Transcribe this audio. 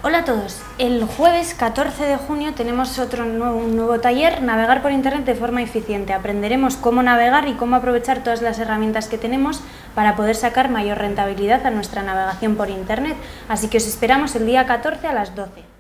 Hola a todos, el jueves 14 de junio tenemos un nuevo taller, Navegar por Internet de forma eficiente. Aprenderemos cómo navegar y cómo aprovechar todas las herramientas que tenemos para poder sacar mayor rentabilidad a nuestra navegación por Internet. Así que os esperamos el día 14 a las 12.